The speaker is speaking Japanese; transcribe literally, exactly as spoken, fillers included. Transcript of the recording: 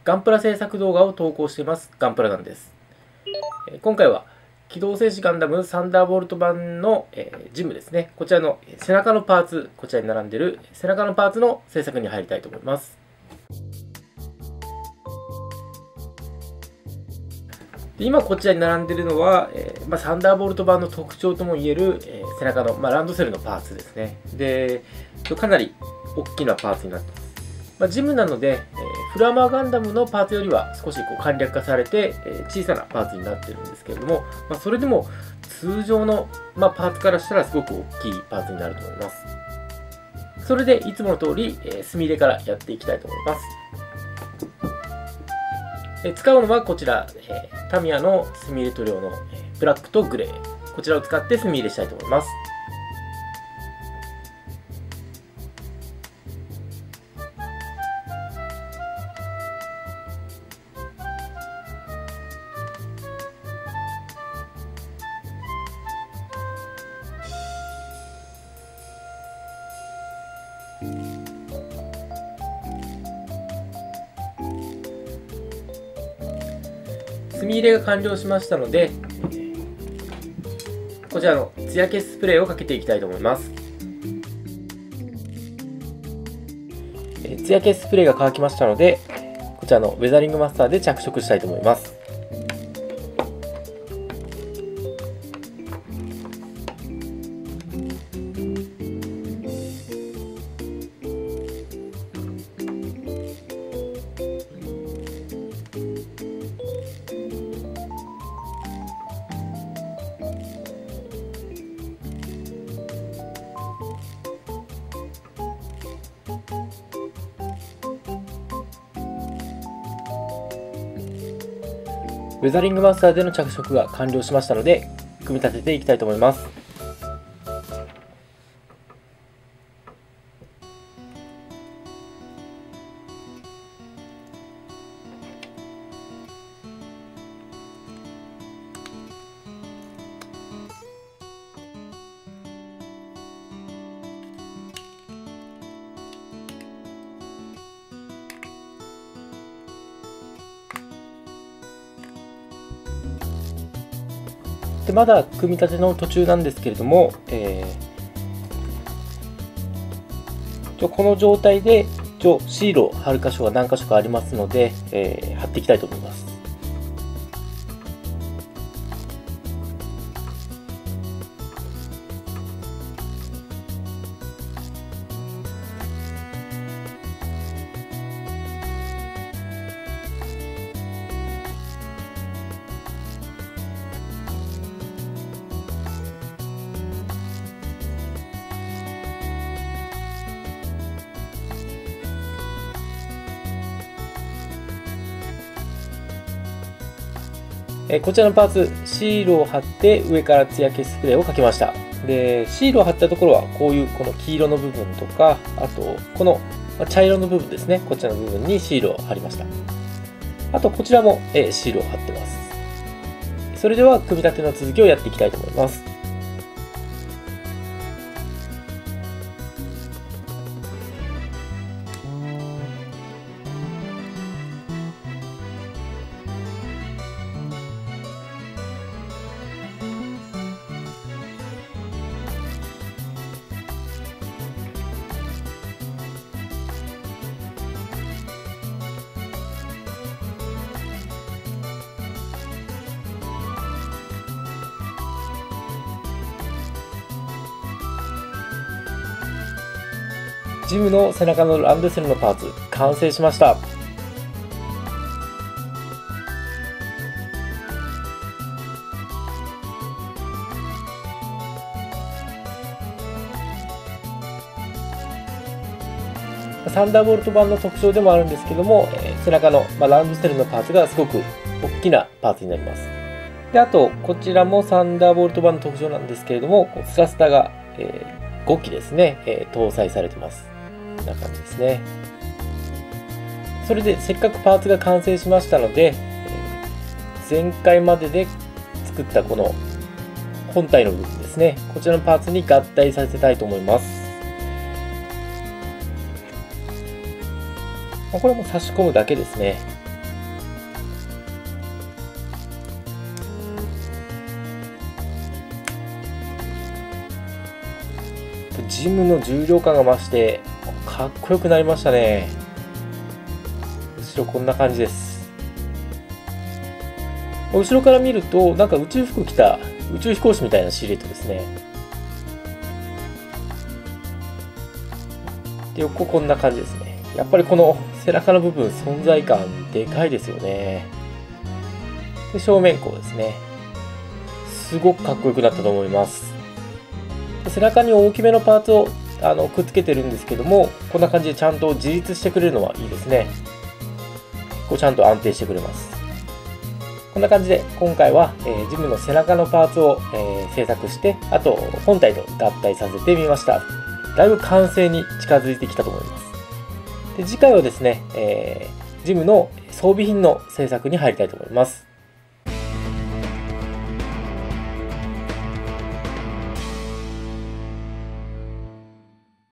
ガンプラ制作動画を投稿していますガンプラなんです。今回は機動戦士ガンダムサンダーボルト版の、えー、ジムですね。こちらの背中のパーツ、こちらに並んでいる背中のパーツの制作に入りたいと思います。で今こちらに並んでいるのは、えーまあ、サンダーボルト版の特徴ともいえる、えー、背中の、まあ、ランドセルのパーツですね。で、かなり大きなパーツになっています。まあ、ジムなので、えーフルアマーガンダムのパーツよりは少しこう簡略化されて、えー、小さなパーツになっているんですけれども、まあ、それでも通常の、まあ、パーツからしたらすごく大きいパーツになると思います。それでいつもの通り、えー、墨入れからやっていきたいと思います。えー、使うのはこちら、えー、タミヤの墨入れ塗料の、えー、ブラックとグレー、こちらを使って墨入れしたいと思います。墨入れが完了しましたので、こちらのツヤ消しスプレーをかけていきたいと思います。ツヤ消しスプレーが乾きましたので、こちらのウェザリングマスターで着色したいと思います。ウェザリングマスターでの着色が完了しましたので、組み立てていきたいと思います。でまだ組み立ての途中なんですけれども、えー、この状態でシールを貼る箇所が何箇所かありますので、えー、貼っていきたいと思います。こちらのパーツ、シールを貼って上からツヤ消しスプレーをかけました。で、シールを貼ったところはこういうこの黄色の部分とか、あとこの茶色の部分ですね、こちらの部分にシールを貼りました。あとこちらもシールを貼ってます。それでは組み立ての続きをやっていきたいと思います。ジムの背中のランドセルのパーツ完成しました。サンダーボルト版の特徴でもあるんですけども、えー、背中の、まあ、ランドセルのパーツがすごく大きなパーツになります。であとこちらもサンダーボルト版の特徴なんですけれども、スラスタが、えー、ごきですね、えー、搭載されてます。こんな感じですね。それでせっかくパーツが完成しましたので、えー、前回までで作ったこの本体の部分ですね、こちらのパーツに合体させたいと思います。これも差し込むだけですね。 ジムの重量感が増してかっこよくなりましたね。後ろこんな感じです。後ろから見るとなんか宇宙服着た宇宙飛行士みたいなシルエットですね。で、横こんな感じですね。やっぱりこの背中の部分存在感でかいですよね。で、正面こうですね。すごくかっこよくなったと思います。で、背中に大きめのパーツをあのくっつけてるんですけども、こんな感じでちゃんと自立してくれるのはいいですね。こうちゃんと安定してくれます。こんな感じで今回は、えー、ジムの背中のパーツを、えー、製作して、あと本体と合体させてみました。だいぶ完成に近づいてきたと思います。で、次回はですね、えー、ジムの装備品の製作に入りたいと思います。